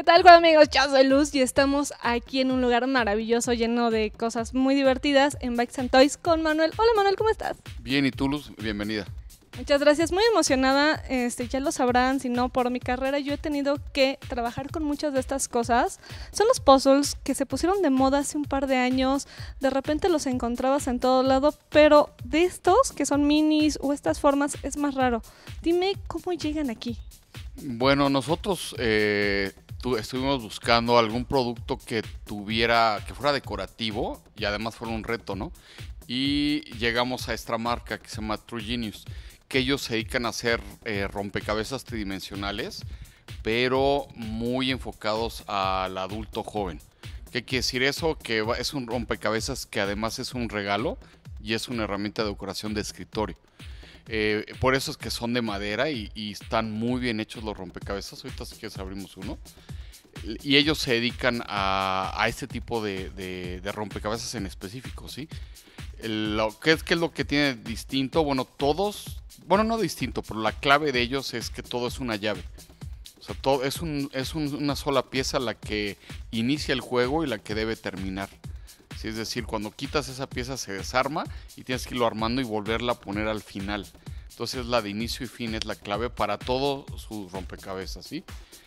tal, Juan amigos? Yo soy Luz y estamos aquí en un lugar maravilloso lleno de cosas muy divertidas en Bikes and Toys con Manuel. Hola Manuel, ¿cómo estás? Bien, ¿y tú, Luz? Bienvenida. Muchas gracias, muy emocionada, ya lo sabrán, si no, por mi carrera yo he tenido que trabajar con muchas de estas cosas. Son los puzzles que se pusieron de moda hace un par de años, de repente los encontrabas en todo lado, pero de estos que son minis o estas formas es más raro. Dime cómo llegan aquí. Bueno, nosotros estuvimos buscando algún producto que fuera decorativo y además fuera un reto, ¿no? Y llegamos a esta marca que se llama True Genius, que ellos se dedican a hacer rompecabezas tridimensionales, pero muy enfocados al adulto joven. ¿Qué quiere decir eso? Que es un rompecabezas que además es un regalo y es una herramienta de decoración de escritorio. Por eso es que son de madera y están muy bien hechos los rompecabezas. Ahorita si quieres abrimos uno. Y ellos se dedican a este tipo de rompecabezas en específico, ¿sí? ¿Qué es lo que tiene distinto? Bueno, no distinto, pero la clave de ellos es que todo es una llave. O sea, todo es una sola pieza la que inicia el juego y la que debe terminar. ¿Sí? Es decir, cuando quitas esa pieza se desarma y tienes que irlo armando y volverla a poner al final. Entonces la de inicio y fin es la clave para todos sus rompecabezas, ¿sí?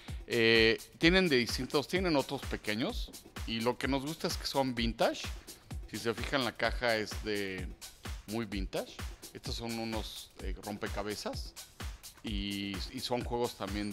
Tienen otros pequeños y lo que nos gusta es que son vintage. Si se fijan, la caja es de muy vintage. Estos son unos rompecabezas y son juegos también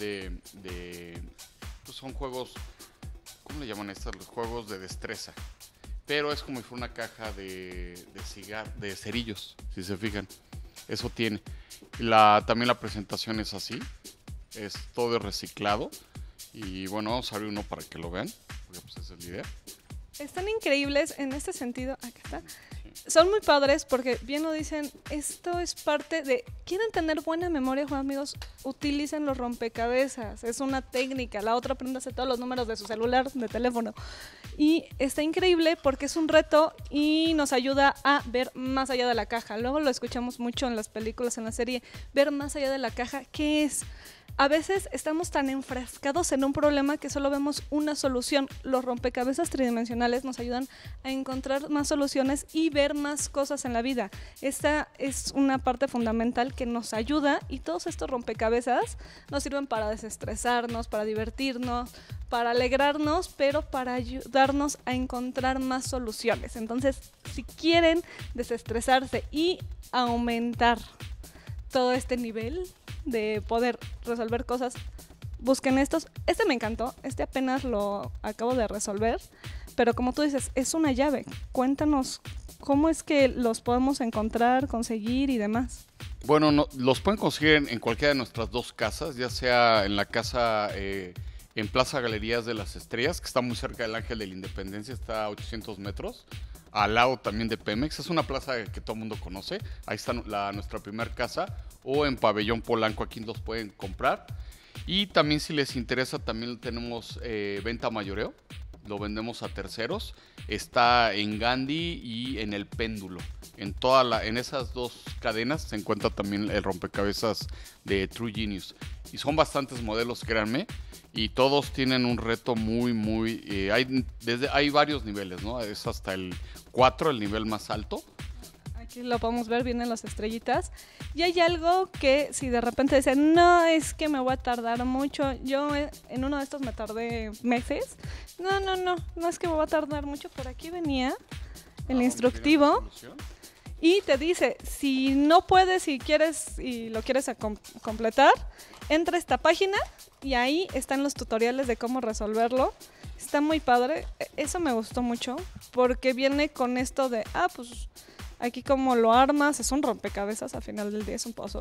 pues son juegos, ¿cómo le llaman estos? Los juegos de destreza. Pero es como si fuera una caja de cerillos, si se fijan. Eso tiene. También la presentación es así. Es todo reciclado. Y bueno, vamos a abrir uno para que lo vean, porque pues esa es la idea. Están increíbles en este sentido. Acá está. Son muy padres porque bien lo dicen, esto es parte de... ¿Quieren tener buena memoria, Juan amigos? Utilicen los rompecabezas, es una técnica. La otra, apréndase todos los números de su celular, de teléfono. Y está increíble porque es un reto y nos ayuda a ver más allá de la caja. Luego lo escuchamos mucho en las películas, en la serie, ver más allá de la caja. ¿Qué es? A veces estamos tan enfrascados en un problema que solo vemos una solución. Los rompecabezas tridimensionales nos ayudan a encontrar más soluciones y ver más cosas en la vida. Esta es una parte fundamental que nos ayuda y todos estos rompecabezas nos sirven para desestresarnos, para divertirnos, para alegrarnos, pero para ayudarnos a encontrar más soluciones. Entonces, si quieren desestresarse y aumentar todo este nivel de poder resolver cosas, busquen estos. Este me encantó, apenas lo acabo de resolver, pero como tú dices, es una llave. Cuéntanos cómo es que los podemos encontrar, conseguir y demás. Bueno, los pueden conseguir en cualquiera de nuestras dos casas, ya sea en la casa en Plaza Galerías de las Estrellas, que está muy cerca del Ángel de la Independencia, está a 800 metros, al lado también de Pemex. Es una plaza que todo el mundo conoce. Ahí está nuestra primer casa, o en Pabellón Polanco, aquí los pueden comprar. Y también, si les interesa, también tenemos venta mayoreo, lo vendemos a terceros. Está en Gandhi y en El Péndulo. En esas dos cadenas se encuentra también el rompecabezas de True Genius. Y son bastantes modelos, créanme, y todos tienen un reto muy... hay varios niveles, ¿no? Es hasta el 4, el nivel más alto. Aquí lo podemos ver, vienen las estrellitas. Y hay algo que si de repente dicen, no, es que me voy a tardar mucho. Yo en uno de estos me tardé meses. No es que me voy a tardar mucho. Por aquí venía el instructivo. Y te dice, si no puedes, si quieres y lo quieres completar, entra a esta página y ahí están los tutoriales de cómo resolverlo. Está muy padre. Eso me gustó mucho porque viene con esto de, pues... Aquí como lo armas, es un rompecabezas, al final del día es un puzzle.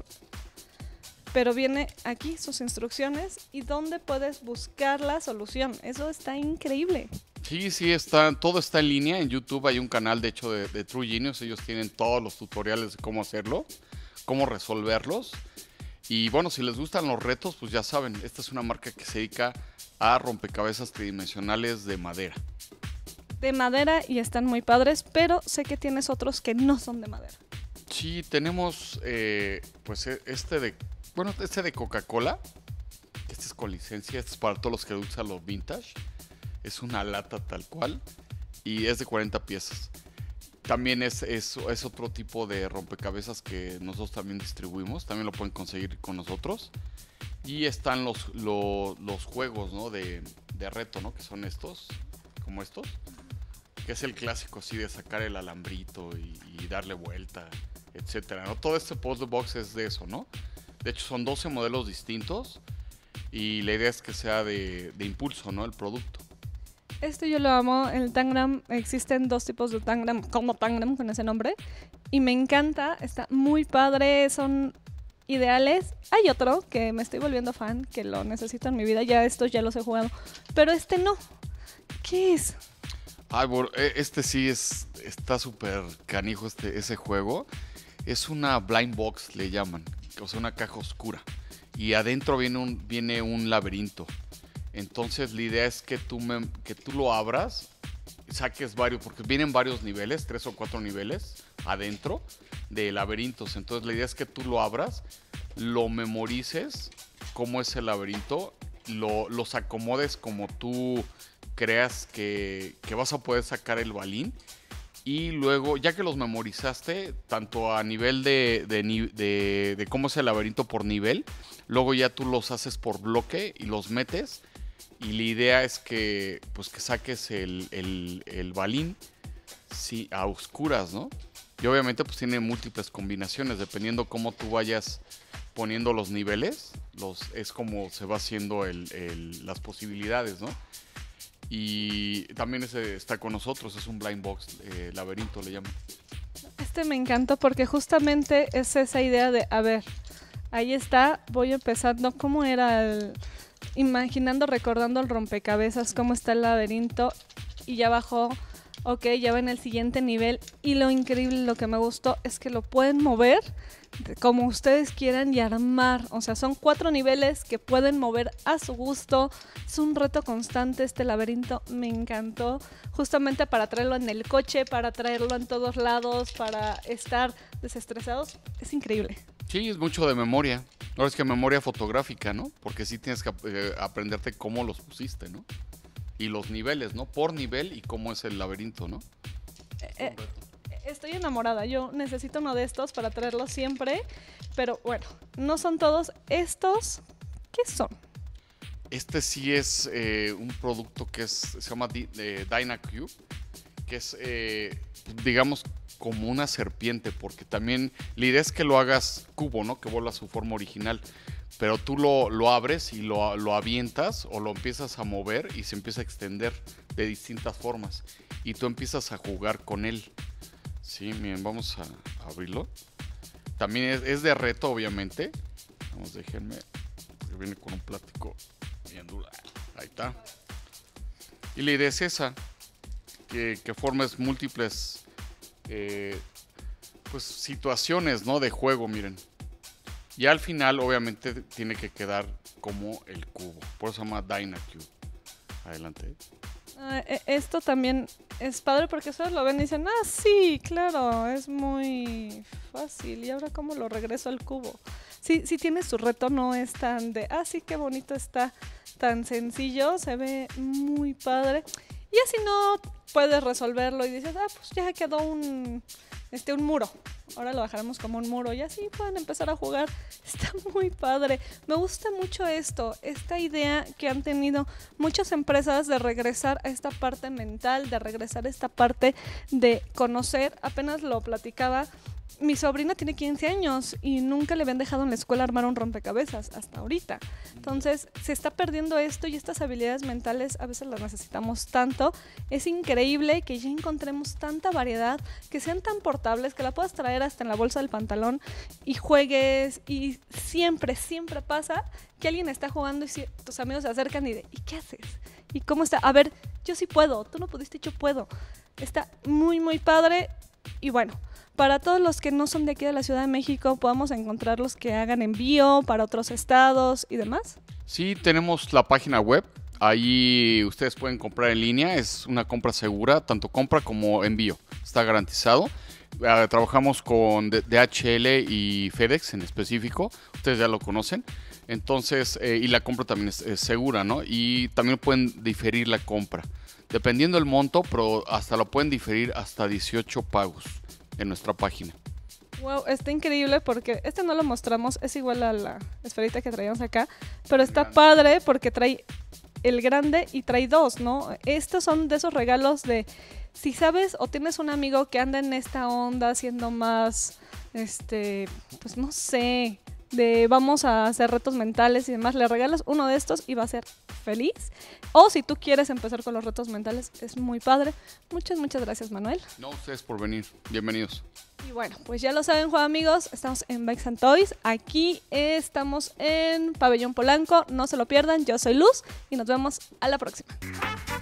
Pero viene aquí sus instrucciones y dónde puedes buscar la solución. Eso está increíble. Sí, todo está en línea. En YouTube hay un canal, de hecho, de True Genius. Ellos tienen todos los tutoriales de cómo hacerlo, cómo resolverlos. Y bueno, si les gustan los retos, pues ya saben, esta es una marca que se dedica a rompecabezas tridimensionales de madera. De madera y están muy padres, pero sé que tienes otros que no son de madera. Sí, tenemos pues este de Coca-Cola, que Este es con licencia, este es para todos los que usan los vintage. Es una lata tal cual y es de 40 piezas. También es otro tipo de rompecabezas que nosotros también distribuimos. También lo pueden conseguir con nosotros. Y están los juegos, ¿no? de reto, ¿no? Que son estos, como estos. Que es el clásico, así, de sacar el alambrito y darle vuelta, etcétera, ¿no? Todo este puzzle box es de eso, ¿no? De hecho, son 12 modelos distintos. Y la idea es que sea de impulso, ¿no? El producto. Esto yo lo amo, el Tangram, existen 2 tipos de Tangram, como Tangram con ese nombre, y me encanta, está muy padre, son ideales. Hay otro que me estoy volviendo fan, que lo necesito en mi vida, ya estos ya los he jugado, pero este no. ¿Qué es? Ay, este sí está súper canijo ese juego. Es una blind box, le llaman, o sea, una caja oscura, y adentro viene un laberinto. Entonces la idea es que tú lo abras, saques varios, porque vienen varios niveles, 3 o 4 niveles adentro de laberintos. Entonces la idea es que tú lo abras, lo memorices, cómo es el laberinto, los acomodes como tú creas que vas a poder sacar el balín. Y luego, ya que los memorizaste, tanto a nivel de cómo es el laberinto por nivel, luego ya tú los haces por bloque y los metes. Y la idea es que saques el balín, sí, a oscuras, ¿no? Y obviamente pues tiene múltiples combinaciones, dependiendo cómo tú vayas poniendo los niveles, es como se va haciendo las posibilidades, ¿no? Y también está con nosotros, es un blind box, laberinto le llaman. Este me encantó porque justamente es esa idea de, a ver, ahí está, voy empezando, ¿cómo era imaginando, recordando el rompecabezas, cómo está el laberinto, y ya bajó, ok, ya va en el siguiente nivel, y lo increíble, lo que me gustó, es que lo pueden mover como ustedes quieran y armar, o sea, son 4 niveles que pueden mover a su gusto. Es un reto constante este laberinto, me encantó, justamente para traerlo en el coche, para traerlo en todos lados, para estar desestresados, es increíble. Sí, es mucho de memoria. Ahora es que memoria fotográfica, ¿no? Porque sí tienes que aprenderte cómo los pusiste, ¿no? Y los niveles, ¿no? Por nivel y cómo es el laberinto, ¿no? Estoy enamorada, yo necesito uno de estos para traerlo siempre, pero bueno, no son todos. ¿Estos qué son? Este sí es un producto que se llama Dynacube, que es, digamos, como una serpiente, porque también la idea es que lo hagas cubo, ¿no? Que vuelva a su forma original, pero tú lo abres y lo avientas o lo empiezas a mover y se empieza a extender de distintas formas y tú empiezas a jugar con él. Sí, miren, vamos a abrirlo. También es de reto, obviamente. Vamos, déjenme, porque viene con un plástico bien duro. Ahí está. Y la idea es esa, que formes múltiples situaciones, ¿no? De juego, miren. Y al final, obviamente, tiene que quedar como el cubo. Por eso se llama Dynacube. Adelante. Esto también es padre porque ustedes lo ven y dicen, ah, sí, claro, es muy fácil. ¿Y ahora cómo lo regreso al cubo? Sí, sí tiene su reto, no es tan de, ah, sí, qué bonito está, tan sencillo, se ve muy padre. Y así no puedes resolverlo y dices, ah, pues ya quedó un muro. Ahora lo dejaremos como un muro y así pueden empezar a jugar. Está muy padre. Me gusta mucho esta idea que han tenido muchas empresas de regresar a esta parte mental, de regresar a esta parte de conocer. Apenas lo platicaba. Mi sobrina tiene 15 años y nunca le habían dejado en la escuela armar un rompecabezas hasta ahorita. Entonces se está perdiendo esto y estas habilidades mentales a veces las necesitamos tanto. Es increíble que ya encontremos tanta variedad, que sean tan portables, que la puedas traer hasta en la bolsa del pantalón y juegues. Y siempre, siempre pasa que alguien está jugando y tus amigos se acercan ¿y qué haces? ¿Y cómo está? A ver, yo sí puedo, tú no pudiste, yo puedo. Está muy, muy padre y bueno. Para todos los que no son de aquí de la Ciudad de México, ¿podemos encontrar los que hagan envío para otros estados y demás? Sí, tenemos la página web. Ahí ustedes pueden comprar en línea. Es una compra segura, tanto compra como envío. Está garantizado. Trabajamos con DHL y FedEx en específico. Ustedes ya lo conocen. Entonces, y la compra también es segura, ¿no? Y también pueden diferir la compra. Dependiendo del monto, pero hasta lo pueden diferir hasta 18 pagos en nuestra página. Wow, está increíble porque este no lo mostramos, es igual a la esferita que traíamos acá, pero está padre porque trae el grande y trae dos, ¿no? Estos son de esos regalos de, si sabes o tienes un amigo que anda en esta onda haciendo más, pues no sé, de vamos a hacer retos mentales y demás, le regalas uno de estos y va a ser feliz. O si tú quieres empezar con los retos mentales, es muy padre. Muchas gracias, Manuel. No, ustedes por venir. Bienvenidos. Y bueno, pues ya lo saben, juego amigos, estamos en Bikes and Toys. Aquí estamos en Pabellón Polanco, no se lo pierdan. Yo soy Luz y nos vemos a la próxima.